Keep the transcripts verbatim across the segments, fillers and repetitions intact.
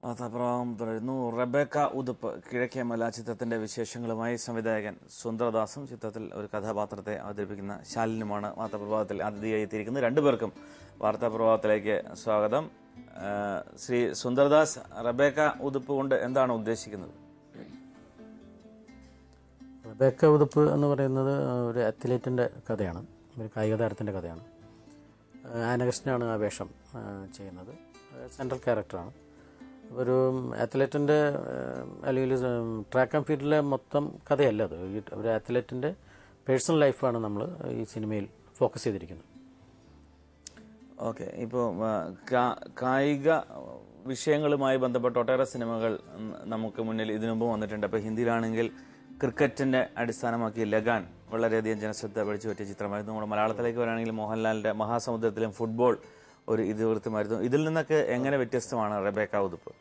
വാർത്താപ്രവാഹം തുടരുന്നു. റബേക്ക ഉതുപ്പ് കിഴക്കേ മല ചിത്രത്തിന്റെ വിശേഷങ്ങളുമായി സംവിധായകൻ സുന്ദർദാസും ചിത്രത്തിൽ ഒരു കഥാപാത്രത്തെ അവതരിപ്പിക്കുന്ന ശാലിനുമാണ് വാർത്താപ്രവാഹത്തിൽ അതിഥിയായി എത്തിയിരിക്കുന്നത്. രണ്ടുപേർക്കും വാർത്താപ്രവാഹത്തിലേക്ക് സ്വാഗതം. ശ്രീ സുന്ദർദാസ്, റബേക്ക ഉതുപ്പ് കൊണ്ട് എന്താണ് ഉദ്ദേശിക്കുന്നത്? റബേക്ക ഉതുപ്പ് എന്ന് പറയുന്നത് ഒരു അത്ലറ്റിൻ്റെ കഥയാണ്, ഒരു കായിക താരത്തിൻ്റെ കഥയാണ്. ആനകൃഷ്ണനാണ് ആ വേഷം ചെയ്യുന്നത്, സെൻട്രൽ ക്യാരക്ടറാണ്. ഒരു അത്ലറ്റിൻ്റെ അല്ലെങ്കിൽ ട്രാക്ക് ആൻഡ് ഫീൽഡിലെ മൊത്തം കഥയല്ല അത്. ഒരു അത്ലറ്റിൻ്റെ പേഴ്സണൽ ലൈഫാണ് നമ്മൾ ഈ സിനിമയിൽ ഫോക്കസ് ചെയ്തിരിക്കുന്നത്. ഓക്കെ, ഇപ്പോൾ കായിക വിഷയങ്ങളുമായി ബന്ധപ്പെട്ട ഒട്ടേറെ സിനിമകൾ നമുക്ക് മുന്നിൽ ഇതിനു മുമ്പ് വന്നിട്ടുണ്ട്. അപ്പോൾ ഹിന്ദിയിലാണെങ്കിൽ ക്രിക്കറ്റിന്റെ അടിസ്ഥാനമാക്കി ലഗാൻ വളരെയധികം ജനശ്രദ്ധ പിടിച്ചു പറ്റിയ ചിത്രമായിരുന്നു. നമ്മുടെ മലയാളത്തിലേക്ക് വരികയാണെങ്കിൽ മോഹൻലാലിന്റെ മഹാസമുദ്രത്തിലും ഫുട്ബോൾ ഒരു ഇതിവൃത്തമായിരുന്നു. ഇതിൽ നിന്നൊക്കെ എങ്ങനെ വ്യത്യസ്തമാണ് റബേക്ക ഉതുപ്പ്?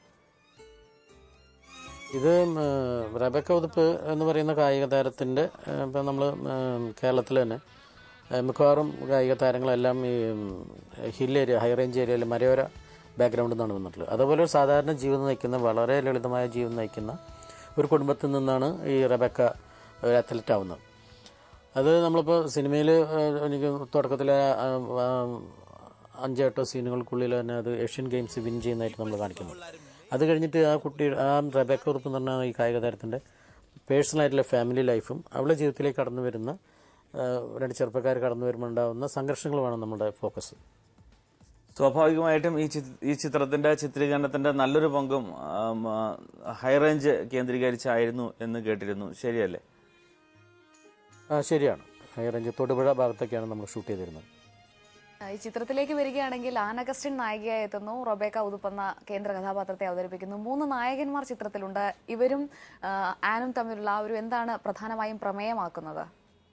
ഇത് റബേക്ക ഉതുപ്പ് എന്ന് പറയുന്ന കായിക താരത്തിൻ്റെ ഇപ്പം നമ്മൾ കേരളത്തിൽ തന്നെ മിക്കവാറും കായിക താരങ്ങളെല്ലാം ഈ ഹിൽ ഏരിയ, ഹൈ റേഞ്ച് ഏരിയയിൽ മലയോര ബാക്ക്ഗ്രൗണ്ടിൽ നിന്നാണ് വന്നിട്ടുള്ളത്. അതുപോലെ ഒരു സാധാരണ ജീവിതം നയിക്കുന്ന, വളരെ ലളിതമായ ജീവിതം നയിക്കുന്ന ഒരു കുടുംബത്തിൽ നിന്നാണ് ഈ റബേക്ക ഒരു അത്ലറ്റ് ആവുന്നത്. അത് നമ്മളിപ്പോൾ സിനിമയിൽ എനിക്ക് തുടക്കത്തിൽ അഞ്ചെട്ടോ സീനുകൾക്കുള്ളിൽ തന്നെ അത് ഏഷ്യൻ ഗെയിംസ് വിൻ ചെയ്യുന്നതായിട്ട് നമ്മൾ കാണിക്കുന്നു. അത് കഴിഞ്ഞിട്ട് ആ കുട്ടി, ആ റബേക്ക ഉതുപ്പ് എന്ന് പറഞ്ഞാൽ ഈ കായിക താരത്തിൻ്റെ പേഴ്സണലായിട്ടുള്ള ഫാമിലി ലൈഫും അവളുടെ ജീവിതത്തിലേക്ക് കടന്നു വരുന്ന രണ്ട് ചെറുപ്പക്കാർ കടന്നു വരുമ്പോൾ ഉണ്ടാകുന്ന സംഘർഷങ്ങളുമാണ് നമ്മുടെ ഫോക്കസ്. സ്വാഭാവികമായിട്ടും ഈ ഈ ചിത്രത്തിന്റെ ചിത്രീകരണത്തിന്റെ നല്ലൊരു പങ്കും ഹൈ റേഞ്ച് കേന്ദ്രീകരിച്ചായിരുന്നു എന്ന് കേട്ടിരുന്നു, ശരിയല്ലേ? ആ, ശരിയാണ്. ഹൈ റേഞ്ച് തൊടുപുഴ ഭാഗത്തൊക്കെയാണ് നമ്മൾ ഷൂട്ട് ചെയ്തിരുന്നത്. ഈ ചിത്രത്തിലേക്ക് വരികയാണെങ്കിൽ ആനഗസ്റ്റിൻ നായികയായി എത്തുന്നു. റബേക്ക ഉതുപ്പ് എന്ന കേന്ദ്ര കഥാപാത്രത്തെ അവതരിപ്പിക്കുന്നു. മൂന്ന് നായകന്മാർ ചിത്രത്തിലുണ്ട്. ഇവരും ആനും തമ്മിലുള്ള ആ ഒരു എന്താണ് പ്രധാനമായും പ്രമേയമാക്കുന്നത്?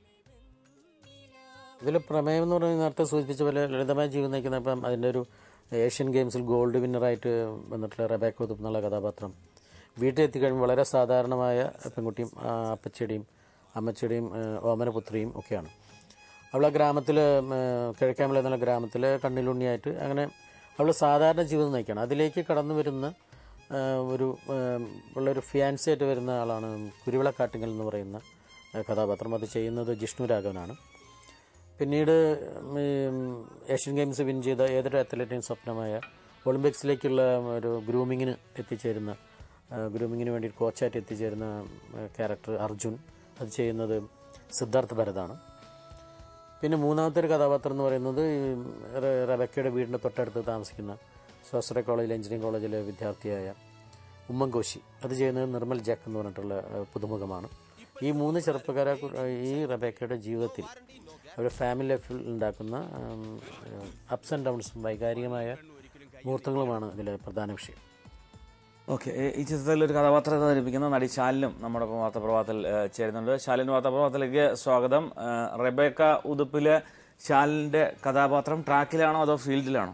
ഇതിൽ പ്രമേയം എന്ന് പറഞ്ഞാൽ നേരത്തെ സൂചിപ്പിച്ച പോലെ ലളിതമായ ജീവിതം നയിക്കുന്ന, ഇപ്പം അതിൻ്റെ ഒരു ഏഷ്യൻ ഗെയിംസിൽ ഗോൾഡ് വിന്നറായിട്ട് വന്നിട്ടുള്ള റബേക്ക ഉതുപ്പ് എന്നുള്ള കഥാപാത്രം വീട്ടിൽ എത്തിക്കഴിയുമ്പോൾ വളരെ സാധാരണമായ പെൺകുട്ടിയും അപ്പച്ചടിയും അമ്മച്ചടിയും ഓമനപുത്രിയും ഒക്കെയാണ്. അവൾ ആ ഗ്രാമത്തിൽ, കിഴക്കാമല എന്നുള്ള ഗ്രാമത്തിൽ കണ്ണിലുണ്ണിയായിട്ട് അങ്ങനെ അവൾ സാധാരണ ജീവിതം നയിക്കുകയാണ്. അതിലേക്ക് കടന്നു വരുന്ന ഒരു ഉള്ളൊരു ഫിയാൻസിയായിട്ട് വരുന്ന ആളാണ് കുരുവിളക്കാട്ടിങ്ങൽ എന്ന് പറയുന്ന കഥാപാത്രം. അത് ചെയ്യുന്നത് ജിഷ്ണു രാഘവനാണ്. പിന്നീട് ഏഷ്യൻ ഗെയിംസ് വിൻ ചെയ്ത ഏതൊരു അത്ലറ്റിനും സ്വപ്നമായ ഒളിമ്പിക്സിലേക്കുള്ള ഒരു ഗ്രൂമിങ്ങിന് എത്തിച്ചേരുന്ന, ഗ്രൂമിങ്ങിന് വേണ്ടി കോച്ചായിട്ട് എത്തിച്ചേരുന്ന ക്യാരക്ടർ അർജുൻ, അത് ചെയ്യുന്നത് സിദ്ധാർത്ഥ് ഭരതാണ്. പിന്നെ മൂന്നാമത്തെ ഒരു കഥാപാത്രം എന്ന് പറയുന്നത് റബേക്കയുടെ വീടിൻ്റെ തൊട്ടടുത്ത് താമസിക്കുന്ന സ്വാശ്രയ കോളേജിൽ, എഞ്ചിനീയറിംഗ് കോളേജിലെ വിദ്യാർത്ഥിയായ ഉമ്മൻകോശി, അത് ചെയ്യുന്നത് നിർമ്മൽ ജാക്ക് എന്ന് പറഞ്ഞിട്ടുള്ള പുതുമുഖമാണ്. ഈ മൂന്ന് ചെറുപ്പക്കാരെ ഈ റബേക്കയുടെ ജീവിതത്തിൽ അവരുടെ ഫാമിലി ലൈഫിൽ ഉണ്ടാക്കുന്ന അപ്സ് ആൻഡ് ഡൗൺസും വൈകാരികമായ മുഹൂർത്തങ്ങളുമാണ് ഇതിലെ പ്രധാന വിഷയം. ഓക്കെ, ഈ ചിത്രത്തിൽ ഒരു കഥാപാത്രത്തെ അവതരിപ്പിക്കുന്ന നടി ശാലിനും നമ്മുടെ വാർത്താപ്രവാഹത്തിൽ ചേരുന്നുണ്ട്. ശാലിൻ, വാർത്താപ്രവാഹത്തിലേക്ക് സ്വാഗതം. റബേക്ക ഉതുപ്പിലെ ശാലിന്റെ കഥാപാത്രം ട്രാക്കിലാണോ അതോ ഫീൽഡിലാണോ?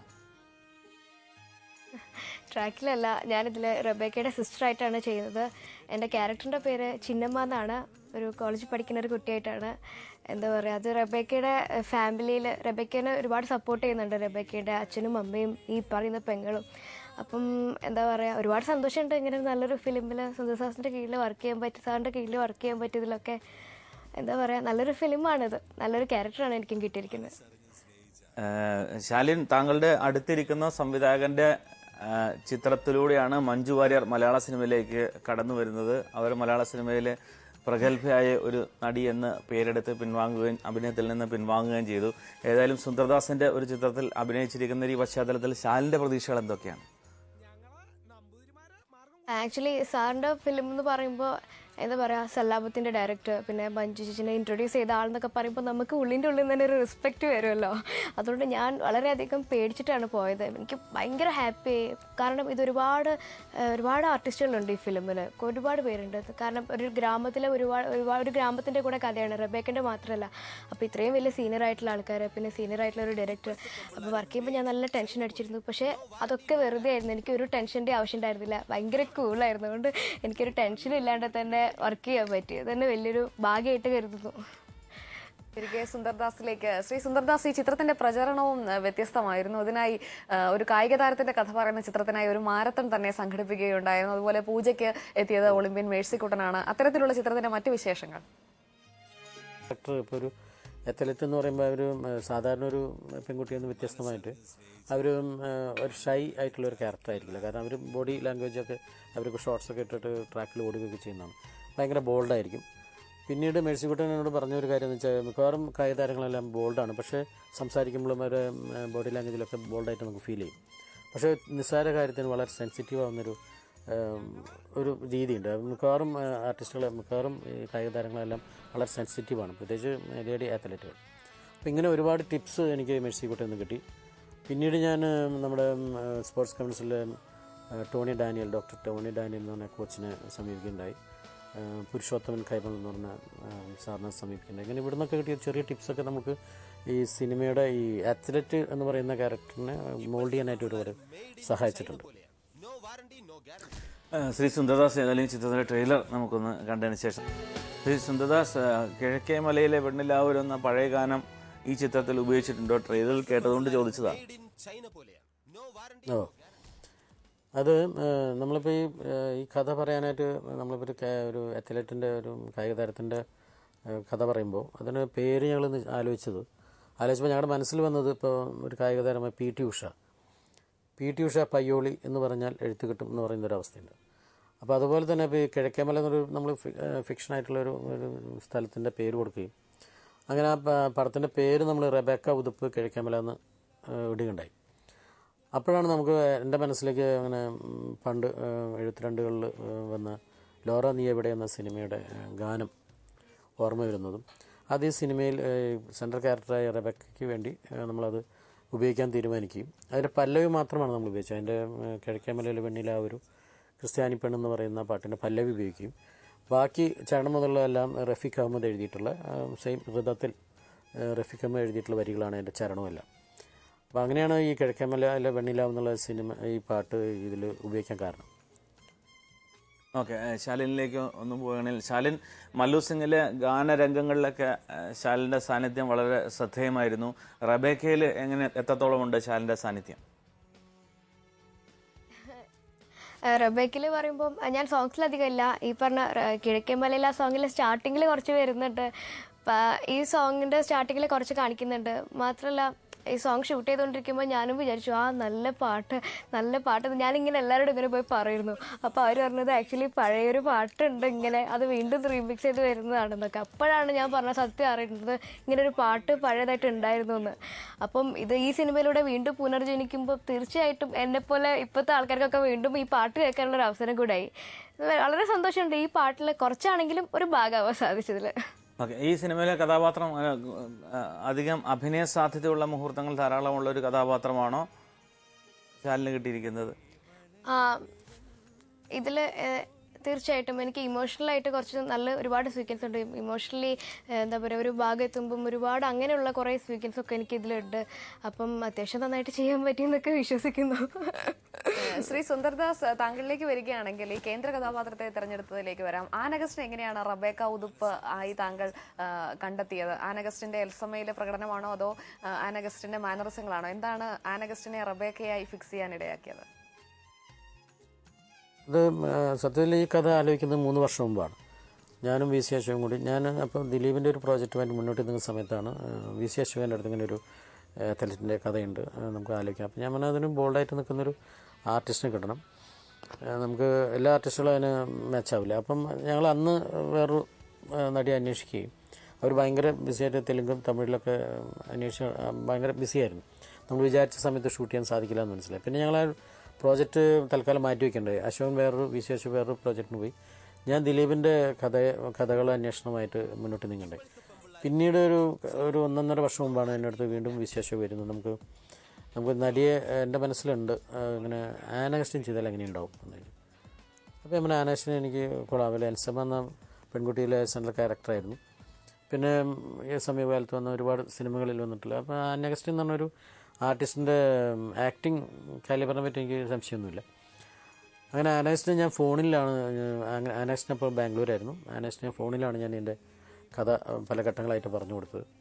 ട്രാക്കിലല്ല, ഞാനിതിൽ റബേക്കയുടെ സിസ്റ്ററായിട്ടാണ് ചെയ്യുന്നത്. എൻ്റെ ക്യാരക്ടറിൻ്റെ പേര് ചിന്നമ്മ എന്നാണ്. ഒരു കോളേജിൽ പഠിക്കുന്ന ഒരു കുട്ടിയായിട്ടാണ്. എന്താ പറയുക, അത് റബേക്കയുടെ ഫാമിലിയിൽ റബേക്കേനെ ഒരുപാട് സപ്പോർട്ട് ചെയ്യുന്നുണ്ട്. റബേക്കയുടെ അച്ഛനും അമ്മയും ഈ പറയുന്ന പെങ്ങളും. അപ്പം എന്താ പറയുക, ഒരുപാട് സന്തോഷമുണ്ട് ഇങ്ങനെ നല്ലൊരു ഫിലിമിൽ സുന്ദർ സാറിൻ്റെ കീഴിൽ വർക്ക് ചെയ്യാൻ പറ്റി, സാറിൻ്റെ കീഴിൽ വർക്ക് ചെയ്യാൻ പറ്റിയതിലൊക്കെ. എന്താ പറയുക, നല്ലൊരു ഫിലിമാണിത്, നല്ലൊരു ക്യാരക്ടറാണ് എനിക്കും കിട്ടിയിരിക്കുന്നത്. ശാലിൻ, താങ്കളുടെ അടുത്തിരിക്കുന്ന സംവിധായകന്റെ ചിത്രത്തിലൂടെയാണ് മഞ്ജു വാര്യർ മലയാള സിനിമയിലേക്ക് കടന്നു വരുന്നത്. അവർ മലയാള സിനിമയിലെ പ്രഗത്ഭയായ ഒരു നടി എന്ന് പേരെടുത്ത് പിൻവാങ്ങുകയും അഭിനയത്തിൽ നിന്ന് പിൻവാങ്ങുകയും ചെയ്തു. ഏതായാലും സുന്ദർദാസിന്റെ ഒരു ചിത്രത്തിൽ അഭിനയിച്ചിരിക്കുന്ന ഈ പശ്ചാത്തലത്തിൽ ശാലിന്റെ പ്രതീക്ഷകൾ എന്തൊക്കെയാണ്? ആക്ച്വലി സാറിൻ്റെ ഫിലിം എന്ന് പറയുമ്പോൾ എന്താ പറയുക, സല്ലാപത്തിൻ്റെ ഡയറക്ടർ, പിന്നെ മഞ്ജു ചേച്ചിനെ ഇൻട്രൊഡ്യൂസ് ചെയ്ത ആളെന്നൊക്കെ പറയുമ്പോൾ നമുക്ക് ഉള്ളിൻ്റെ ഉള്ളിൽ നിന്ന് തന്നെ ഒരു റെസ്പെക്റ്റ് വരുമല്ലോ. അതുകൊണ്ട് ഞാൻ വളരെയധികം പേടിച്ചിട്ടാണ് പോയത്. എനിക്ക് ഭയങ്കര ഹാപ്പി, കാരണം ഇതൊരുപാട് ഒരുപാട് ആർട്ടിസ്റ്റുകളുണ്ട് ഈ ഫിലിമിൽ, ഒരുപാട് പേരുണ്ട്. കാരണം ഒരു ഗ്രാമത്തിലെ ഒരുപാട് ഒരുപാട് ഒരു ഗ്രാമത്തിൻ്റെ കൂടെ കഥയാണ്, റബേക്കൻ്റെ മാത്രമല്ല. അപ്പോൾ ഇത്രയും വലിയ സീനിയർ ആയിട്ടുള്ള ആൾക്കാർ, പിന്നെ സീനിയർ ആയിട്ടുള്ള ഒരു ഡയറക്ടർ. അപ്പോൾ വർക്ക് ചെയ്യുമ്പോൾ ഞാൻ നല്ല ടെൻഷൻ അടിച്ചിരുന്നു. പക്ഷേ അതൊക്കെ വെറുതെ ആയിരുന്നു, എനിക്കൊരു ടെൻഷൻ്റെ ആവശ്യം ഉണ്ടായിരുന്നില്ല. ഭയങ്കര കൂളായിരുന്നു. അതുകൊണ്ട് എനിക്കൊരു ടെൻഷൻ ഇല്ലാണ്ട് തന്നെ വർക്ക് ചെയ്യാൻ പറ്റി. അത് തന്നെ വലിയൊരു ഭാഗ്യമായിട്ട് കരുതുന്നു. തിരികെ സുന്ദർദാസിലേക്ക്. ശ്രീ സുന്ദർദാസ്, ഈ ചിത്രത്തിന്റെ പ്രചരണവും വ്യത്യസ്തമായിരുന്നു. അതിനായി ഒരു കായിക താരത്തിന്റെ കഥ പറയുന്ന ചിത്രത്തിനായി ഒരു മാരത്തൺ തന്നെ സംഘടിപ്പിക്കുകയുണ്ടായിരുന്നു. അതുപോലെ പൂജയ്ക്ക് എത്തിയത് ഒളിമ്പ്യൻ മേഴ്സിക്കുട്ടനാണ്. അത്തരത്തിലുള്ള ചിത്രത്തിന്റെ മറ്റു വിശേഷങ്ങൾ? ഇപ്പോൾ ഒരു അത്ലറ്റ് എന്ന് പറയുമ്പോൾ അവർ സാധാരണ ഒരു പെൺകുട്ടിയിൽ നിന്ന് വ്യത്യസ്തമായിട്ട് അവർ ഒരു ഷൈ ആയിട്ടുള്ള ഒരു ക്യാരക്ടർ ആയിരിക്കില്ല. കാരണം അവർ ബോഡി ലാംഗ്വേജൊക്കെ അവർക്ക് ഷോർട്സൊക്കെ ഇട്ടിട്ട് ട്രാക്കിൽ ഓടുകയൊക്കെ ചെയ്യുന്നതാണ്. ഭയങ്കര ബോൾഡായിരിക്കും. പിന്നീട് മേഴ്സിക്കുട്ടൻ എന്നോട് പറഞ്ഞൊരു കാര്യം എന്ന് വെച്ചാൽ മിക്കവാറും കായിക താരങ്ങളെല്ലാം ബോൾഡാണ്, പക്ഷേ സംസാരിക്കുമ്പോഴും അവരുടെ ബോഡി ലാംഗ്വേജിലൊക്കെ ബോൾഡായിട്ട് നമുക്ക് ഫീൽ ചെയ്യും. പക്ഷേ നിസ്സാര കാര്യത്തിന് വളരെ സെൻസിറ്റീവ് ആവുന്നൊരു ഒരു രീതിയുണ്ട്. മിക്കവാറും ആർട്ടിസ്റ്റുകൾ മിക്കവാറും ഈ കായിക താരങ്ങളെല്ലാം വളരെ സെൻസിറ്റീവാണ്, പ്രത്യേകിച്ച് ലേഡി അത്ലറ്റുകൾ. അപ്പോൾ ഇങ്ങനെ ഒരുപാട് ടിപ്സ് എനിക്ക് മേഴ്സിക്കുട്ടൻ നിന്ന് കിട്ടി. പിന്നീട് ഞാൻ നമ്മുടെ സ്പോർട്സ് കൗൺസിലിലെ ടോണി ഡാനിയൽ ഡോക്ടർ ടോണി ഡാനിയൽ എന്ന് പറഞ്ഞ കോച്ചിനെ സമീപിക്കുകയുണ്ടായി. പുരുഷോത്തമൻ കൈമൾ എന്ന് പറഞ്ഞ സാറിനെ സമീപിക്കുന്നുണ്ട്. ഇങ്ങനെ ഇവിടെ നിന്നൊക്കെ കിട്ടിയ ചെറിയ ടിപ്സൊക്കെ നമുക്ക് ഈ സിനിമയുടെ ഈ അത്ലറ്റ് എന്ന് പറയുന്ന ക്യാരക്ടറിനെ മോൾഡ് ചെയ്യാനായിട്ട് ഒരുപാട് സഹായിച്ചിട്ടുണ്ട്. ശ്രീ സുന്ദർദാസ്, ഏതായാലും ചിത്രത്തിൻ്റെ ട്രെയിലർ നമുക്കൊന്ന് കണ്ടതിന് ശേഷം. ശ്രീ സുന്ദർദാസ്, കിഴക്കേ മലയിലെ വെണ്ണിലാവൂർ എന്ന പഴയ ഗാനം ഈ ചിത്രത്തിൽ ഉപയോഗിച്ചിട്ടുണ്ടോ? ട്രെയിലറിൽ കേട്ടതുകൊണ്ട് ചോദിച്ചതാണ്. ഓ, അത് നമ്മളിപ്പോൾ ഈ ഈ കഥ പറയാനായിട്ട് നമ്മളിപ്പോൾ ഒരു ഒരു അത്ലറ്റിൻ്റെ ഒരു കായിക താരത്തിൻ്റെ കഥ പറയുമ്പോൾ അതിന് പേര് ഞങ്ങൾ ആലോചിച്ചത് ആലോചിച്ചപ്പോൾ ഞങ്ങളുടെ മനസ്സിൽ വന്നത് ഇപ്പോൾ ഒരു കായിക താരമായ P T Usha P T Usha Payyoli എന്ന് പറഞ്ഞാൽ എഴുത്ത് കിട്ടും എന്ന് പറയുന്നൊരവസ്ഥയുണ്ട്. അപ്പോൾ അതുപോലെ തന്നെ ഇപ്പോൾ ഈ കിഴക്കേമല എന്നൊരു നമ്മൾ ഫിക്ഷനായിട്ടുള്ളൊരു ഒരു സ്ഥലത്തിൻ്റെ പേര് കൊടുക്കുകയും അങ്ങനെ ആ പടത്തിൻ്റെ പേര് നമ്മൾ റെബേക്ക ഉതുപ്പ് കിഴക്കേമല എന്ന് ഇടുകയുണ്ടായി. അപ്പോഴാണ് നമുക്ക് എൻ്റെ മനസ്സിലേക്ക് അങ്ങനെ പണ്ട് എഴുപത്തിരണ്ടുകളിൽ വന്ന ലോറ നീ എവിടെ എന്ന സിനിമയുടെ ഗാനം ഓർമ്മ വരുന്നതും അത് ഈ സിനിമയിൽ സെൻട്രൽ ക്യാരക്ടറായ റെബേക്കയ്ക്ക് വേണ്ടി നമ്മളത് ഉപയോഗിക്കാൻ തീരുമാനിക്കുകയും അതിൻ്റെ പല്ലവി മാത്രമാണ് നമ്മൾ ഉപയോഗിച്ചത്. അതിൻ്റെ കിഴക്കേമലയിൽ വെണ്ണില ഒരു ക്രിസ്ത്യാനി പെണ്ണെന്ന് പറയുന്ന പാട്ടിൻ്റെ പല്ലവി ഉപയോഗിക്കുകയും ബാക്കി ചരണം മുതലെല്ലാം റഫീഖ് അഹമ്മദ് എഴുതിയിട്ടുള്ള സെയിം ഋതത്തിൽ റഫീഖ് അഹമ്മദ് എഴുതിയിട്ടുള്ള വരികളാണ് അതിൻ്റെ ചരണവുമെല്ലാം. അപ്പോൾ അങ്ങനെയാണ് ഈ കിഴക്കേമല അല്ല വെണ്ണില എന്നുള്ള സിനിമ ഈ പാട്ട് ഇതിൽ ഉപയോഗിക്കാൻ കാരണം. ഓക്കെ, ശാലിനിലേക്ക് ഒന്നും പോവുകയാണെങ്കിൽ, ശാലിൻ മല്ലു സിംഗിലെ ഗാനരംഗങ്ങളിലൊക്കെ ശാലിൻ്റെ സാന്നിധ്യം വളരെ ശ്രദ്ധേയമായിരുന്നു. റബേക്കയിൽ എങ്ങനെ എത്രത്തോളം ഉണ്ട് ശാലിൻ്റെ സാന്നിധ്യം? റബേക്കിൽ പറയുമ്പോൾ ഞാൻ സോങ്സിലധികം ഇല്ല. ഈ പറഞ്ഞ കിഴക്കേമലയിൽ ആ സോങ്ങിൽ സ്റ്റാർട്ടിങ്ങിൽ കുറച്ച് വരുന്നുണ്ട്. ഈ സോങ്ങിൻ്റെ സ്റ്റാർട്ടിങ്ങിൽ കുറച്ച് കാണിക്കുന്നുണ്ട്. മാത്രമല്ല ഈ സോങ് ഷൂട്ട് ചെയ്തുകൊണ്ടിരിക്കുമ്പോൾ ഞാനും വിചാരിച്ചു ആ നല്ല പാട്ട് നല്ല പാട്ട് ഞാനിങ്ങനെ എല്ലാവരോടും ഇങ്ങനെ പോയി പറയുന്നു. അപ്പോൾ അവർ പറഞ്ഞത് ആക്ച്വലി പഴയൊരു പാട്ടുണ്ട് ഇങ്ങനെ അത് വീണ്ടും റീമിക്സ് ചെയ്ത് വരുന്നതാണെന്നൊക്കെ. അപ്പോഴാണ് ഞാൻ പറഞ്ഞ സത്യം അറിയുന്നത് ഇങ്ങനെ ഒരു പാട്ട് പഴയതായിട്ട് ഉണ്ടായിരുന്നു എന്ന്. അപ്പം ഇത് ഈ സിനിമയിലൂടെ വീണ്ടും പുനർജനിക്കുമ്പോൾ തീർച്ചയായിട്ടും എന്നെപ്പോലെ ഇപ്പോഴത്തെ ആൾക്കാർക്കൊക്കെ വീണ്ടും ഈ പാട്ട് കേൾക്കാനുള്ളൊരു അവസരം കൂടായി. വളരെ സന്തോഷമുണ്ട് ഈ പാട്ടിൽ കുറച്ചാണെങ്കിലും ഒരു ഭാഗമാവാൻ സാധിച്ചതിൽ. ഓക്കെ, ഈ സിനിമയിലെ കഥാപാത്രം അധികം അഭിനയ സാധ്യതയുള്ള മുഹൂർത്തങ്ങൾ ധാരാളമുള്ള ഒരു കഥാപാത്രമാണോ ശാലിന് കിട്ടിയിരിക്കുന്നത്? ഇതിൽ തീർച്ചയായിട്ടും എനിക്ക് ഇമോഷണലായിട്ട് കുറച്ച് നല്ല ഒരുപാട് സീക്വൻസ് ഉണ്ട്. ഇമോഷണലി എന്താ പറയുക ഒരു ഭാഗം എത്തുമ്പം ഒരുപാട് അങ്ങനെയുള്ള കുറേ സീക്വൻസ് ഒക്കെ എനിക്ക് ഇതിലുണ്ട്. അപ്പം അത്യാവശ്യം നന്നായിട്ട് ചെയ്യാൻ പറ്റിയെന്നൊക്കെ വിശ്വസിക്കുന്നു. ശ്രീ സുന്ദർദാസ്, താങ്കളിലേക്ക് വരികയാണെങ്കിൽ ഈ കേന്ദ്ര കഥാപാത്രത്തെ തിരഞ്ഞെടുത്തതിലേക്ക് വരാം. ആനഗസ്റ്റിനെ എങ്ങനെയാണ് റബേക്ക ഉതുപ്പ് ആയി താങ്കൾ കണ്ടെത്തിയത്? ആനഗസ്റ്റിന്റെ എൽസമ്മയിലെ പ്രകടനമാണോ അതോ ആനഗസ്റ്റിന്റെ മാനറിസങ്ങളാണോ? എന്താണ് ആനഗസ്റ്റിനെ റബേക്കയായി ഫിക്സ് ചെയ്യാൻ ഇടയാക്കിയത്? ഇത് സത്യത്തിൽ ഈ കഥ ആലോചിക്കുന്നത് മൂന്ന് വർഷം മുമ്പാണ്. ഞാനും വി സി അശോകും കൂടി ഞാൻ അപ്പം ദിലീപിൻ്റെ ഒരു പ്രോജക്റ്റുമായിട്ട് മുന്നോട്ട് നിൽക്കുന്ന സമയത്താണ് വി സി അശോകൻ്റെ അടുത്ത് ഇങ്ങനെ ഒരു അത്ലറ്റിൻ്റെ കഥയുണ്ട്, നമുക്ക് ആലോചിക്കാം. അപ്പം ഞാൻ പറഞ്ഞാൽ അതിന് ബോൾഡായിട്ട് നിൽക്കുന്നൊരു ആർട്ടിസ്റ്റിനെ കിട്ടണം, നമുക്ക് എല്ലാ ആർട്ടിസ്റ്റുകളും അതിന് മാച്ചാവില്ല. അപ്പം ഞങ്ങൾ അന്ന് വേറൊരു നടിയെ അന്വേഷിക്കുകയും അവർ ഭയങ്കര ബിസിയായിട്ട് തെലുങ്കും തമിഴിലൊക്കെ അന്വേഷിച്ച് ഭയങ്കര ബിസിയായിരുന്നു. നമ്മൾ വിചാരിച്ച സമയത്ത് ഷൂട്ട് ചെയ്യാൻ സാധിക്കില്ല എന്ന് മനസ്സിലായി. പിന്നെ ഞങ്ങൾ ആ പ്രോജക്റ്റ് തൽക്കാലം മാറ്റി വയ്ക്കേണ്ടത്. അശോകൻ വേറൊരു വി സി അശോക് വേറൊരു പ്രോജക്റ്റിന് പോയി, ഞാൻ ദിലീപിൻ്റെ കഥ കഥകൾ അന്വേഷണമായിട്ട് മുന്നോട്ട് നീങ്ങണ്ടായി. പിന്നീട് ഒരു ഒരു ഒന്നൊന്നര വർഷം മുമ്പാണ് എൻ്റെ അടുത്ത് വീണ്ടും വി സി അശോക് വരുന്നത്. നമുക്ക് നമുക്ക് നടിയെ എൻ്റെ മനസ്സിലുണ്ട്, ഇങ്ങനെ ആനഗസ്റ്റിൻ ചെയ്താൽ എങ്ങനെ ഉണ്ടാവും എന്ന് ചോദിച്ചു. അപ്പോൾ നമ്മൾ ആനഗസ്റ്റിനെ എനിക്ക് കൊള്ളാവില്ല. എൽസമ്മ എന്ന പെൺകുട്ടിയിലെ സെൻട്രൽ ക്യാരക്ടറായിരുന്നു. പിന്നെ ഈ സമീപകാലത്ത് വന്ന ഒരുപാട് സിനിമകളിൽ വന്നിട്ടില്ല. അപ്പോൾ ആനഗസ്റ്റിൻ എന്ന് പറഞ്ഞൊരു ആർട്ടിസ്റ്റിൻ്റെ ആക്ടിങ് കാലിബറിനെ പറ്റി എനിക്ക് സംശയമൊന്നുമില്ല. അങ്ങനെ ആനഗസ്റ്റിനെ ഞാൻ ഫോണിലാണ്, ആനഗസ്റ്റിനെ അപ്പോൾ ബാംഗ്ലൂരായിരുന്നു. ആനഗസ്റ്റിനെ ഫോണിലാണ് ഞാൻ എൻ്റെ കഥ പല ഘട്ടങ്ങളായിട്ട് പറഞ്ഞു കൊടുത്തത്.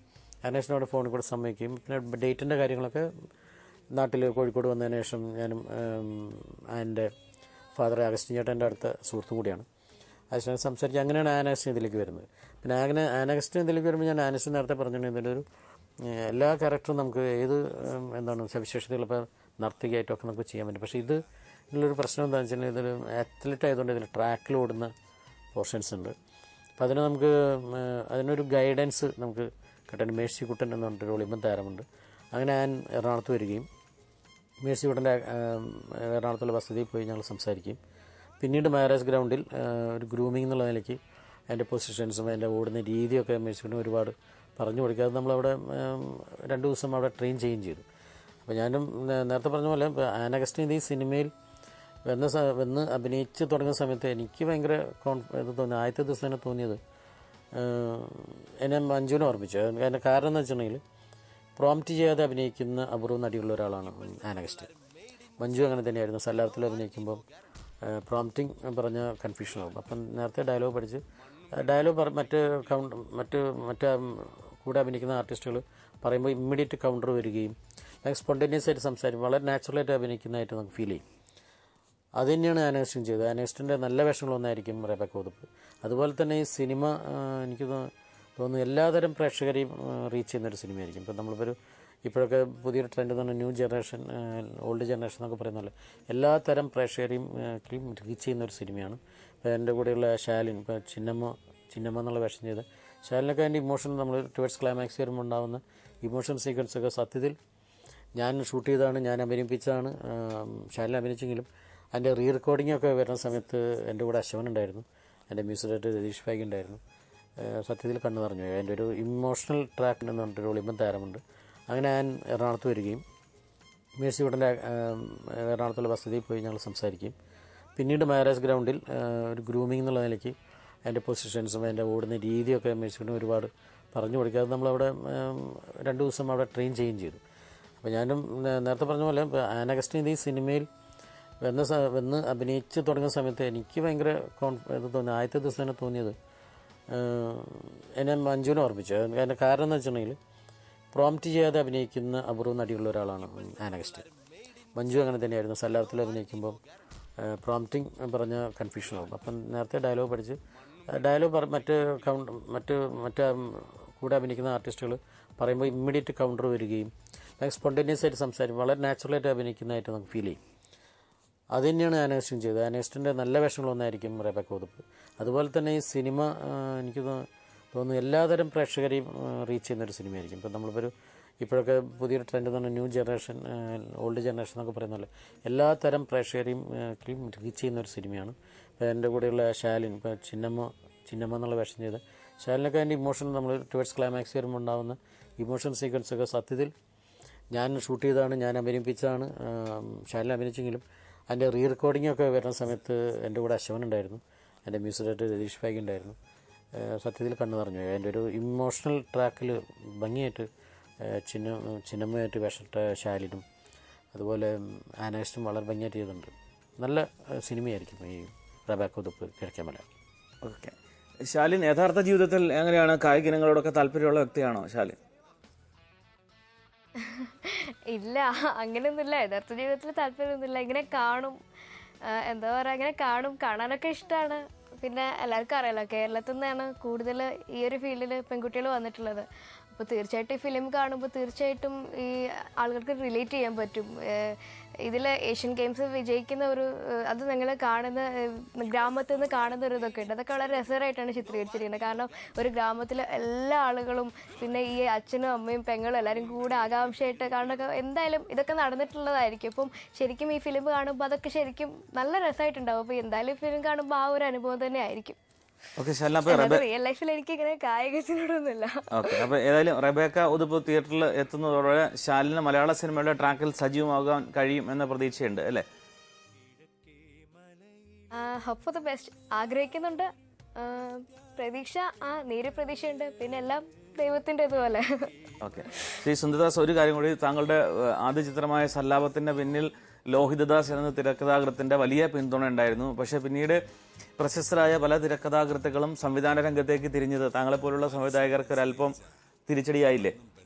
അന്വേഷണോട് ഫോണിൽ കൂടെ സമ്മതിക്കുകയും പിന്നെ ഡേറ്റിൻ്റെ കാര്യങ്ങളൊക്കെ നാട്ടിൽ കോഴിക്കോട് വന്നതിന് ശേഷം ഞാനും എൻ്റെ ഫാദർ അഗസ്റ്റിൻ ചേട്ടൻ്റെ അടുത്ത സുഹൃത്തും കൂടിയാണ്. അഗസ്റ്റിനെ സംസാരിച്ച് അങ്ങനെയാണ് ആനഗസ്റ്റിൻ ഇതിലേക്ക് വരുന്നത്. പിന്നെ അങ്ങനെ ആനഗസ്റ്റിൻ ഇതിലേക്ക് വരുമ്പോൾ ഞാൻ ആനഗസ്റ്റിൻ നേരത്തെ പറഞ്ഞിട്ടുണ്ടെങ്കിൽ ഇതിലൊരു എല്ലാ ക്യാരക്ടറും നമുക്ക് ഏത് എന്താണ് സവിശേഷതകൾ ഇപ്പോൾ നർത്തകിയായിട്ടൊക്കെ നമുക്ക് ചെയ്യാൻ പറ്റും. പക്ഷേ ഇത് ഇതിലൊരു പ്രശ്നം എന്താണെന്ന് വെച്ചാൽ ഇതിൽ അത്ലറ്റ് ആയതുകൊണ്ട് ഇതിൽ ട്രാക്കിൽ ഓടുന്ന പോർഷൻസ് ഉണ്ട്. അപ്പോൾ അതിന് നമുക്ക് അതിനൊരു ഗൈഡൻസ് നമുക്ക് കിട്ടാൻ മേഴ്സി കുട്ടൻ എന്ന് പറഞ്ഞിട്ടൊരു ഒളിമ്പൻ താരമുണ്ട്. അങ്ങനെ ഞാൻ എറണാകുളത്ത് വരികയും മേഴ്സി കുട്ടൻ്റെ എറണാകുളത്തുള്ള വസതിയിൽ പോയി ഞങ്ങൾ സംസാരിക്കുകയും പിന്നീട് മാരേജ് ഗ്രൗണ്ടിൽ ഒരു ഗ്രൂമിംഗ് എന്നുള്ള നിലയ്ക്ക് അതിൻ്റെ പൊസിഷൻസും അതിൻ്റെ ഓടുന്ന രീതിയൊക്കെ മേഴ്സി കുട്ടൻ ഒരുപാട് പറഞ്ഞു കൊടുക്കുക. അത് നമ്മളവിടെ രണ്ട് ദിവസം അവിടെ ട്രെയിൻ ചെയ്യുകയും ചെയ്തു. അപ്പോൾ ഞാനും നേരത്തെ പറഞ്ഞ പോലെ ആനഗസ്റ്റിൻ ഈ സിനിമയിൽ വന്ന വന്ന് അഭിനയിച്ച് തുടങ്ങുന്ന സമയത്ത് എനിക്ക് ഭയങ്കര കോൺഫ് ഇത് തോന്നി. ആദ്യത്തെ ദിവസം തന്നെ തോന്നിയത് എന്നെ മഞ്ജുവിനെ ഓർമ്മിച്ചു. അതിൻ്റെ കാരണം എന്ന് വെച്ചിട്ടുണ്ടെങ്കിൽ പ്രോംപ്റ്റ് ചെയ്യാതെ അഭിനയിക്കുന്ന അപൂർവ നടിയുള്ള ഒരാളാണ് ആനഗസ്റ്റിൻ. മഞ്ജു അങ്ങനെ തന്നെയായിരുന്നു. സല്ലാപത്തിൽ അഭിനയിക്കുമ്പം പ്രോംപ്റ്റിങ് പറഞ്ഞ കൺഫ്യൂഷനാകും. അപ്പം നേരത്തെ ഡയലോഗ് പഠിച്ച് ഡയലോഗ് മറ്റ് കൗണ്ട് മറ്റ് മറ്റ് കൂടെ അഭിനയിക്കുന്ന ആർട്ടിസ്റ്റുകൾ പറയുമ്പോൾ ഇമ്മീഡിയറ്റ് കൗണ്ടർ വരികയും സ്പോണ്ടേനിയസ് ആയിട്ട് സംസാരിക്കും വളരെ നാച്ചുറലായിട്ട് അഭിനയിക്കുന്നതായിട്ട് നമുക്ക് ഫീൽ ചെയ്യും. അത് തന്നെയാണ് ആനഗസ്റ്റിൻ ചെയ്തത്. ആനഗസ്റ്റിൻ്റെ നല്ല വേഷങ്ങളൊന്നായിരിക്കും റെബേക്ക ഉതുപ്പ്. അതുപോലെ തന്നെ ഈ സിനിമ എനിക്ക് തോന്നുന്നു എല്ലാതരം പ്രേക്ഷകരെയും റീച്ച് ചെയ്യുന്നൊരു സിനിമയായിരിക്കും. ഇപ്പം നമ്മളിപ്പോൾ ഒരു ഇപ്പോഴൊക്കെ പുതിയൊരു ട്രെൻഡ് എന്ന് പറഞ്ഞാൽ ന്യൂ ജനറേഷൻ ഓൾഡ് ജനറേഷൻ എന്നൊക്കെ പറയുന്നല്ലോ എല്ലാ തരം പ്രേക്ഷകരെയും റീച്ച് ചെയ്യുന്നൊരു സിനിമയാണ്. ഇപ്പോൾ എൻ്റെ കൂടെയുള്ള ശാലിൻ, ഇപ്പോൾ ചിന്നമ്മ ചിന്നമ്മ എന്നുള്ള വേഷം ചെയ്ത് ശാലിനൊക്കെ അതിൻ്റെ ഇമോഷൻ നമ്മൾ ടുവേർഡ്സ് ക്ലൈമാക്സ് വരുമ്പോൾ ഉണ്ടാകുന്ന ഇമോഷൻ സീക്വൻസൊക്കെ സത്യത്തിൽ ഞാൻ ഷൂട്ട് ചെയ്തതാണ്, ഞാൻ അഭിനയിപ്പിച്ചതാണ്. ശാലിനെ അഭിനയിച്ചെങ്കിലും അതിൻ്റെ റീ റെക്കോർഡിങ്ങൊക്കെ വരുന്ന സമയത്ത് എൻ്റെ കൂടെ അശ്വൻ ഉണ്ടായിരുന്നു, എൻ്റെ മ്യൂസിക് ഡയറക്ടർ രതീഷ് ഭായി ഉണ്ടായിരുന്നു. സത്യത്തിൽ കണ്ണു നിറഞ്ഞു. അതിൻ്റെ ഒരു ഇമോഷണൽ ട്രാക്ക് എന്ന് പറഞ്ഞിട്ടൊരു ഒളിമ്പൻ താരമുണ്ട്. അങ്ങനെ ഞാൻ എറണാകുളത്ത് വരികയും മേഴ്സി കുട്ടൻ്റെ എറണാകുളത്തുള്ള വസതിയിൽ പോയി ഞങ്ങൾ സംസാരിക്കുകയും പിന്നീട് മാരേജ് ഗ്രൗണ്ടിൽ ഒരു ഗ്രൂമിംഗ് എന്നുള്ള നിലയ്ക്ക് അതിൻ്റെ പൊസിഷൻസും അതിൻ്റെ ഓടുന്ന രീതിയൊക്കെ മേഴ്സി കുട്ടൻ ഒരുപാട് പറഞ്ഞു കൊടുക്കുക. അത് നമ്മളവിടെ രണ്ട് ദിവസം അവിടെ ട്രെയിൻ ചെയ്യുകയും ചെയ്തു. അപ്പോൾ ഞാനും നേരത്തെ പറഞ്ഞ പോലെ ആനഗസ്റ്റിൻ ഈ സിനിമയിൽ വന്ന വന്ന് അഭിനയിച്ച് തുടങ്ങുന്ന സമയത്ത് എനിക്ക് ഭയങ്കര കോൺഫ് ഇത് തോന്നി. ആദ്യത്തെ ദിവസം തന്നെ തോന്നിയത് എന്നെ മഞ്ജുവിനെ ഓർമ്മിച്ചു. അതിൻ്റെ കാരണം എന്ന് വെച്ചിട്ടുണ്ടെങ്കിൽ പ്രോംപ്റ്റ് ചെയ്യാതെ അഭിനയിക്കുന്ന അപൂർവ നടിയുള്ള ഒരാളാണ് ആനഗസ്റ്റിൻ. മഞ്ജു അങ്ങനെ തന്നെയായിരുന്നു. സല്ലാപത്തിൽ അഭിനയിക്കുമ്പം പ്രോംപ്റ്റിങ് പറഞ്ഞ കൺഫ്യൂഷനാകും. അപ്പം നേരത്തെ ഡയലോഗ് പഠിച്ച് ഡയലോഗ് മറ്റ് കൗണ്ട് മറ്റ് മറ്റ് കൂടെ അഭിനയിക്കുന്ന ആർട്ടിസ്റ്റുകൾ പറയുമ്പോൾ ഇമ്മീഡിയറ്റ് കൗണ്ടർ വരികയും സ്പോണ്ടേനിയസ് ആയിട്ട് സംസാരിക്കും വളരെ നാച്ചുറലായിട്ട് അഭിനയിക്കുന്നതായിട്ട് നമുക്ക് ഫീൽ ചെയ്യും. അത് തന്നെയാണ് ആനഗസ്റ്റിൻ ചെയ്തത്. ആനഗസ്റ്റിൻ്റെ നല്ല വേഷങ്ങളൊന്നായിരിക്കും റെബേക്ക ഉതുപ്പ്. അതുപോലെ തന്നെ ഈ സിനിമ എനിക്ക് തോന്നുന്നു എല്ലാതരം പ്രേക്ഷകരെയും റീച്ച് ചെയ്യുന്നൊരു സിനിമയായിരിക്കും. ഇപ്പം നമ്മളിപ്പോൾ ഒരു ഇപ്പോഴൊക്കെ പുതിയൊരു ട്രെൻഡ് എന്ന് പറഞ്ഞാൽ ന്യൂ ജനറേഷൻ ഓൾഡ് ജനറേഷൻ എന്നൊക്കെ പറയുന്നല്ലോ എല്ലാ തരം പ്രേക്ഷകരെയും റീച്ച് ചെയ്യുന്നൊരു സിനിമയാണ്. ഇപ്പോൾ എൻ്റെ കൂടെയുള്ള ശാലിൻ, ഇപ്പോൾ ചിന്നമ്മ ചിന്നമ്മ എന്നുള്ള വേഷം ചെയ്ത് ശാലിനൊക്കെ അതിൻ്റെ ഇമോഷൻ നമ്മൾ ടുവേർഡ്സ് ക്ലൈമാക്സ് വരുമ്പോൾ ഉണ്ടാകുന്ന ഇമോഷൻ സീക്വൻസൊക്കെ സത്യത്തിൽ ഞാൻ ഷൂട്ട് ചെയ്തതാണ്, ഞാൻ അഭിനയിപ്പിച്ചതാണ്. ശാലിനെ അഭിനയിച്ചെങ്കിലും അതിൻ്റെ റീ റെക്കോർഡിങ്ങൊക്കെ വരുന്ന സമയത്ത് എൻ്റെ കൂടെ അശ്വൻ ഉണ്ടായിരുന്നു, എൻ്റെ മ്യൂസിക് ഡയറക്ടർ രതീഷ് ഭായി ഉണ്ടായിരുന്നു. സത്യത്തിൽ കണ്ണു നിറഞ്ഞു. അതിൻ്റെ ഒരു ഇമോഷണൽ ട്രാക്കിൽ ഭംഗിയായിട്ട് ചിന്ന ചിന്നമ്മയായിട്ട് വേഷിട്ട ശാലിനും അതുപോലെ ആനഗസ്റ്റും വളരെ ഭംഗിയായിട്ട് ചെയ്തിട്ടുണ്ട്. നല്ല സിനിമയായിരിക്കും ഈ റെബേക്ക ഉതുപ്പ് കിഴക്കേമല. ഓക്കെ. ശാലിൻ യഥാർത്ഥ ജീവിതത്തിൽ എങ്ങനെയാണ്? കായിക ഇനങ്ങളോടൊക്കെ താല്പര്യമുള്ള വ്യക്തിയാണോ ശാലിൻ? ഇല്ല, അങ്ങനെയൊന്നുമില്ല. യഥാർത്ഥ ജീവിതത്തിൽ താല്പര്യമൊന്നുമില്ല. ഇങ്ങനെ കാണും, എന്താ പറയുക, ഇങ്ങനെ കാണും, കാണാനൊക്കെ ഇഷ്ടമാണ്. പിന്നെ എല്ലാവർക്കും അറിയാലോ കേരളത്തിൽ നിന്നാണ് കൂടുതൽ ഈ ഒരു ഫീൽഡിൽ പെൺകുട്ടികൾ വന്നിട്ടുള്ളത്. അപ്പോൾ തീർച്ചയായിട്ടും ഈ ഫിലിം കാണുമ്പോൾ തീർച്ചയായിട്ടും ഈ ആളുകൾക്ക് റിലേറ്റ് ചെയ്യാൻ പറ്റും. ഇതിൽ ഏഷ്യൻ ഗെയിംസ് വിജയിക്കുന്ന ഒരു അത് നിങ്ങൾ കാണുന്ന ഗ്രാമത്തിൽ നിന്ന് കാണുന്ന ഒരു ഇതൊക്കെ ഉണ്ട്. അതൊക്കെ വളരെ രസകരമായിട്ടാണ് ചിത്രീകരിച്ചിരിക്കുന്നത്. കാരണം ഒരു ഗ്രാമത്തിലെ എല്ലാ ആളുകളും പിന്നെ ഈ അച്ഛനും അമ്മയും പെങ്ങളും എല്ലാവരും കൂടെ ആകാംക്ഷയായിട്ട് കാണുന്നൊക്കെ എന്തായാലും ഇതൊക്കെ നടന്നിട്ടുള്ളതായിരിക്കും. അപ്പം ശരിക്കും ഈ ഫിലിം കാണുമ്പോൾ അതൊക്കെ ശരിക്കും നല്ല രസമായിട്ടുണ്ടാവും. അപ്പോൾ എന്തായാലും ഈ ഫിലിം കാണുമ്പോൾ ആ ഒരു അനുഭവം തന്നെ ആയിരിക്കും. റിയൽ ലൈഫിൽ എനിക്ക് ഇങ്ങനെ കായികത്തിനോടൊന്നുമില്ല. ഓക്കെ. അപ്പോൾ ഏതായാലും റെബേക്ക ഉതുപ്പ് തിയേറ്ററിൽ എത്തുന്നതോടെ ശാലിന് മലയാള സിനിമയുടെ ട്രാക്കിൽ സജീവമാകാൻ കഴിയും എന്ന പ്രതീക്ഷയുണ്ട് അല്ലേ? ഹോപ്പ് ഫോർ ദ ബെസ്റ്റ് ആഗ്രഹിക്കുന്നുണ്ട്. പ്രതീക്ഷ ആ നേരിയ പ്രതീക്ഷയുണ്ട്. പിന്നെ എല്ലാം ദൈവത്തിൻ്റെതുപോലെ. ഓക്കെ. ശ്രീ സുന്ദർദാസ്, ഒരു കാര്യം കൂടി, താങ്കളുടെ ആദ്യ ചിത്രമായ സല്ലാപത്തിന്റെ പിന്നിൽ ലോഹിതദാസ് എന്ന തിരക്കഥാകൃത്തിന്റെ വലിയ പിന്തുണ ഉണ്ടായിരുന്നു. പക്ഷെ പിന്നീട് പ്രശസ്തരായ പല തിരക്കഥാകൃത്തുക്കളും സംവിധാന രംഗത്തേക്ക് തിരിഞ്ഞത് താങ്കളെപ്പോലുള്ള സംവിധായകർക്ക് ഒരല്പം തിരിച്ചടിയായില്ലേ?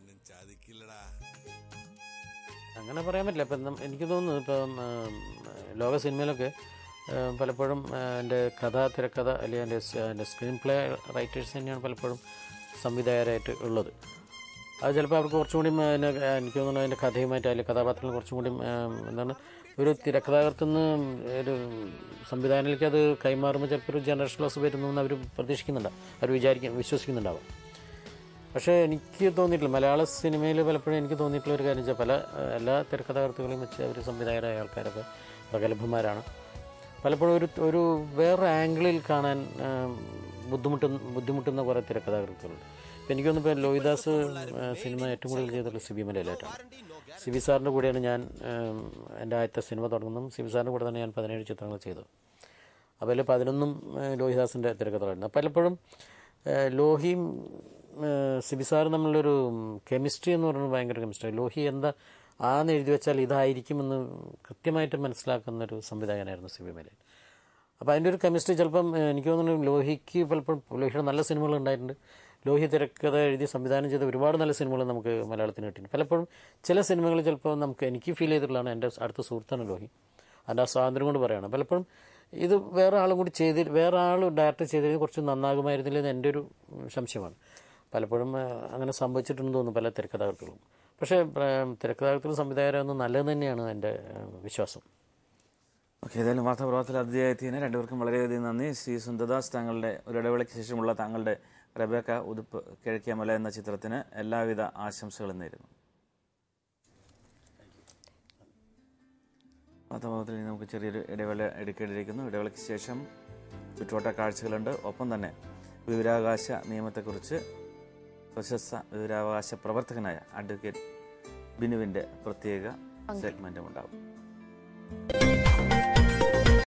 അങ്ങനെ പറയാൻ പറ്റില്ല. ഇപ്പം എനിക്ക് തോന്നുന്നു ഇപ്പം ലോക സിനിമയിലൊക്കെ പലപ്പോഴും എൻ്റെ കഥ, തിരക്കഥ അല്ലെങ്കിൽ എൻ്റെ എൻ്റെ സ്ക്രീൻ പ്ലേ റൈറ്റേഴ്സ് തന്നെയാണ് പലപ്പോഴും സംവിധായകരായിട്ട് ഉള്ളത്. അത് ചിലപ്പോൾ അവർക്ക് കുറച്ചും കൂടി എനിക്ക് തോന്നുന്നു അതിൻ്റെ കഥയുമായിട്ട് അല്ലെങ്കിൽ കഥാപാത്രങ്ങൾ കുറച്ചും കൂടി എന്താണ് ഒരു തിരക്കഥാകൃത്തുനിന്ന് ഒരു സംവിധാനത്തിലേക്ക് അത് കൈമാറുമ്പോൾ ചിലപ്പോൾ ഒരു ജനറേഷൻ ലോസ് വരുന്നു എന്ന് അവർ പ്രതീക്ഷിക്കുന്നുണ്ടാവും, അവർ വിചാരിക്കും വിശ്വസിക്കുന്നുണ്ടാവും. പക്ഷേ എനിക്ക് തോന്നിയിട്ടില്ല, മലയാള സിനിമയിൽ പലപ്പോഴും എനിക്ക് തോന്നിയിട്ടുള്ള ഒരു കാര്യം വെച്ചാൽ പല എല്ലാ തിരക്കഥാകൃത്തുകളെയും വെച്ച് അവർ സംവിധായകരായ ആൾക്കാരൊക്കെ പ്രഗത്ഭന്മാരാണ്. പലപ്പോഴും ഒരു ഒരു വേറെ ആംഗിളിൽ കാണാൻ ബുദ്ധിമുട്ടുന്ന ബുദ്ധിമുട്ടുന്ന കുറേ തിരക്കഥാകൃത്തുകളുണ്ട്. ഇപ്പം എനിക്കൊന്നും ഇപ്പോൾ ലോഹിദാസ് സിനിമ ഏറ്റവും കൂടുതൽ ചെയ്തിട്ടുള്ള സിബി മലയിലായിട്ടാണ്. സിബി സാറിൻ്റെ കൂടെയാണ് ഞാൻ എൻ്റെ ആദ്യത്തെ സിനിമ തുടങ്ങുന്നതും സിബി സാറിൻ്റെ കൂടെ തന്നെ ഞാൻ പതിനേഴ് ചിത്രങ്ങൾ ചെയ്തത്. അപ്പോൾ അതിൽ പതിനൊന്നും ലോഹിദാസിൻ്റെ തിരക്കഥകളായിരുന്നു. പലപ്പോഴും ലോഹിയും സിബി സാറും തമ്മിലൊരു കെമിസ്ട്രി എന്ന് പറയുന്നത് ഭയങ്കര കെമിസ്ട്രി. ലോഹി എന്താ ആന്ന് എഴുതി വെച്ചാൽ ഇതായിരിക്കുമെന്ന് കൃത്യമായിട്ട് മനസ്സിലാക്കുന്നൊരു സംവിധായകനായിരുന്നു സിബി മലയിൽ. അപ്പോൾ അതിൻ്റെ ഒരു കെമിസ്ട്രി ചിലപ്പം എനിക്ക് തോന്നുന്നു ലോഹിക്ക് പലപ്പോഴും ലോഹിയുടെ നല്ല സിനിമകൾ ഉണ്ടായിട്ടുണ്ട്. ലോഹി തിരക്കഥ എഴുതി സംവിധാനം ചെയ്ത ഒരുപാട് നല്ല സിനിമകൾ നമുക്ക് മലയാളത്തിന് കിട്ടിയിട്ടുണ്ട്. പലപ്പോഴും ചില സിനിമകൾ ചിലപ്പോൾ നമുക്ക് എനിക്ക് ഫീൽ ചെയ്തിട്ടുള്ളതാണ്. എൻ്റെ അടുത്ത സുഹൃത്താണ് ലോഹി, അതിൻ്റെ ആ സ്വാതന്ത്ര്യം കൊണ്ട് പറയുകയാണ്. പലപ്പോഴും ഇത് വേറെ ആളും കൂടി ചെയ്തി വേറെ ആൾ ഡയറക്റ്റ് ചെയ്തതിന് കുറച്ച് നന്നാകുമായിരുന്നില്ലെന്ന് എൻ്റെ ഒരു സംശയമാണ്. പലപ്പോഴും അങ്ങനെ സംഭവിച്ചിട്ടുണ്ടെന്ന് തോന്നുന്നു പല തിരക്കഥാകൃത്തുകളും. പക്ഷേ തിരക്കഥാകൃത്തുകളും സംവിധായകരൊന്നും നല്ലത് തന്നെയാണ് എൻ്റെ വിശ്വാസം. ഓക്കെ, ഏതായാലും വാർത്താപ്രഭാതത്തിൽ അതിഥിയായതിന് രണ്ടുപേർക്കും വളരെയധികം നന്ദി. ശ്രീ സുന്ദർദാസ്, താങ്കളുടെ ഒരു ഇടവേളയ്ക്ക് ശേഷമുള്ള താങ്കളുടെ റബേക്ക ഉതുപ്പ് കിഴക്കിയമല എന്ന ചിത്രത്തിന് എല്ലാവിധ ആശംസകളും നേരുന്നു. വാർത്താപ്രഭാതത്തിൽ നമുക്ക് ചെറിയൊരു ഇടവേള എടുക്കേണ്ടിയിരിക്കുന്നു. ഇടവേളയ്ക്ക് ശേഷം ചുറ്റുവട്ട കാഴ്ചകളുണ്ട്. ഒപ്പം തന്നെ വിവരാവകാശ നിയമത്തെക്കുറിച്ച് പ്രശസ്ത വിവരാവകാശ പ്രവർത്തകനായ അഡ്വക്കേറ്റ് ബിനുവിൻ്റെ പ്രത്യേക സെഗ്മെൻറ്റും ഉണ്ടാകും.